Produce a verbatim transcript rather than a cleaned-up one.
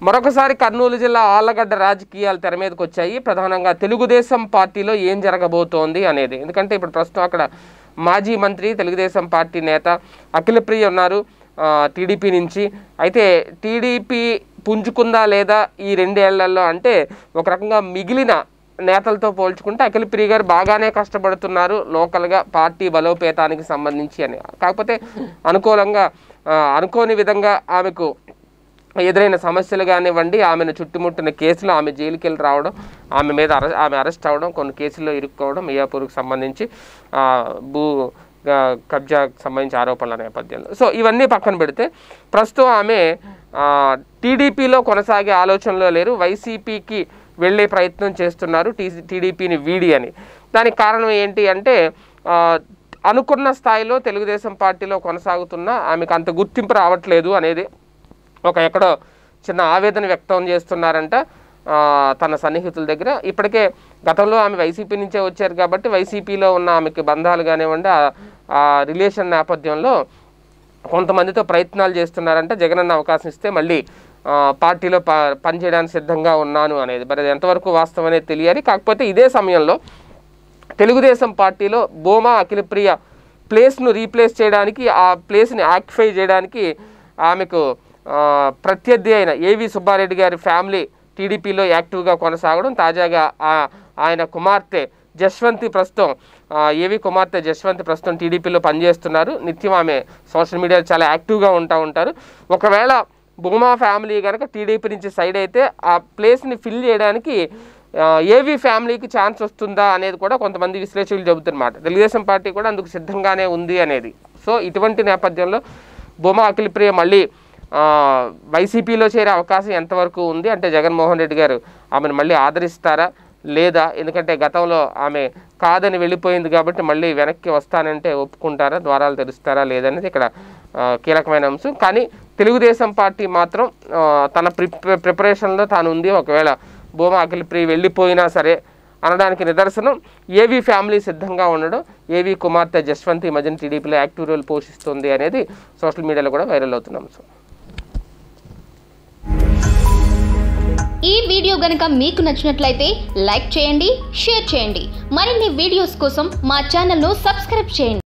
మరొకసారి కర్నూలు జిల్లా ఆళ్లగడ్డ రాజకీయాలు తెర మీదకి వచ్చాయి. ప్రధానంగా తెలుగుదేశం పార్టీలో ఏం జరగబోతోంది అనేది. ఎందుకంటే ఇప్పుడు ప్రస్తుతం అక్కడ మాజీ మంత్రి తెలుగుదేశం పార్టీ నేత అఖిలప్రియ ఉన్నారు టీడీపీ నుంచి. అయితే టీడీపీ పుంజుకుందా లేదా ఈ రెండేళ్లలో అంటే ఒక రకంగా మిగిలిన నేతలతో పోల్చుకుంటే అఖిలప్రియ గారు బాగానే కష్టపడుతున్నారు లోకల్గా పార్టీ బలోపేతానికి సంబంధించి అని. కాకపోతే అనుకూలంగా అనుకోని విధంగా ఆమెకు ఎదురైన సమస్యలు కానివ్వండి, ఆమెను చుట్టుముట్టిన కేసులు, ఆమె జైలుకి వెళ్ళి రావడం, ఆమె మీద అరె ఆమె అరెస్ట్ అవ్వడం, కొన్ని కేసుల్లో ఇరుక్కోవడం, మియాపూర్కి సంబంధించి భూ కబ్జాకు సంబంధించి ఆరోపణల నేపథ్యంలో. సో ఇవన్నీ పక్కన పెడితే ప్రస్తుతం ఆమె టీడీపీలో కొనసాగే ఆలోచనలో లేరు, వైసీపీకి వెళ్ళే ప్రయత్నం చేస్తున్నారు టీ టీడీపీని వీడి అని. దానికి కారణం ఏంటి అంటే అనుకున్న స్థాయిలో తెలుగుదేశం పార్టీలో కొనసాగుతున్న ఆమెకు అంత గుర్తింపు రావట్లేదు అనేది ఒక ఎక్కడో చిన్న ఆవేదన వ్యక్తం చేస్తున్నారంట తన సన్నిహితుల దగ్గర. ఇప్పటికే గతంలో ఆమె వైసీపీ నుంచే వచ్చారు కాబట్టి వైసీపీలో ఉన్న ఆమెకి బంధాలు కానివ్వండి, ఆ రిలేషన్ నేపథ్యంలో కొంతమందితో ప్రయత్నాలు చేస్తున్నారంట. జగనన్న అవకాశం ఇస్తే మళ్ళీ పార్టీలో ప పనిచేయడానికి సిద్ధంగా ఉన్నాను అనేది. మరి అది ఎంతవరకు వాస్తవం అనేది తెలియాలి. కాకపోతే ఇదే సమయంలో తెలుగుదేశం పార్టీలో బోమా అఖిలప్రియ ప్లేస్ను రీప్లేస్ చేయడానికి, ఆ ప్లేస్ని ఆక్యుపై చేయడానికి ఆమెకు ప్రత్యర్థి అయిన ఏవి సుబ్బారెడ్డి గారి ఫ్యామిలీ టీడీపీలో యాక్టివ్గా కొనసాగడం, తాజాగా ఆయన కుమార్తె జశ్వంతి ప్రస్తుతం ఏవి కుమార్తె జశ్వంతి ప్రస్తుతం టీడీపీలో పనిచేస్తున్నారు. నిత్యం ఆమె సోషల్ మీడియాలో చాలా యాక్టివ్గా ఉంటా ఉంటారు. ఒకవేళ బొమా ఫ్యామిలీ కనుక టీడీపీ నుంచి సైడ్ అయితే ఆ ప్లేస్ని ఫిల్ చేయడానికి ఏవి ఫ్యామిలీకి ఛాన్స్ వస్తుందా అనేది కూడా కొంతమంది విశ్లేషకులు చెబుతున్నమాట. తెలుగుదేశం పార్టీ కూడా అందుకు సిద్ధంగానే ఉంది అనేది. సో ఇటువంటి నేపథ్యంలో బొమా అఖిలప్రియ మళ్ళీ వైసీపీలో చేరే అవకాశం ఎంతవరకు ఉంది అంటే జగన్మోహన్ రెడ్డి గారు ఆమెను మళ్ళీ ఆదరిస్తారా లేదా, ఎందుకంటే గతంలో ఆమె కాదని వెళ్ళిపోయింది కాబట్టి మళ్ళీ వెనక్కి వస్తానంటే ఒప్పుకుంటారా, ద్వారాలు తెరుస్తారా లేదనేది ఇక్కడ కీలకమైన అంశం. కానీ తెలుగుదేశం పార్టీ మాత్రం తన ప్రిప ప్రిపరేషన్లో తాను ఉంది. ఒకవేళ బోమా అఖిలప్రియ వెళ్ళిపోయినా సరే అనడానికి నిదర్శనం ఏవి ఫ్యామిలీ సిద్ధంగా ఉండడం, ఏవి కుమార్తె జశ్వంతి ఈ మధ్యన టీడీపీలో యాక్టివ్ రోల్ పోషిస్తుంది అనేది సోషల్ మీడియాలో కూడా వైరల్ అవుతున్న అంశం. ఈ వీడియో గనుక మీకు నచ్చినట్లయితే లైక్ చేయండి, షేర్ చేయండి. మరిన్ని వీడియోస్ కోసం మా ఛానల్ను సబ్స్క్రైబ్ చేయండి.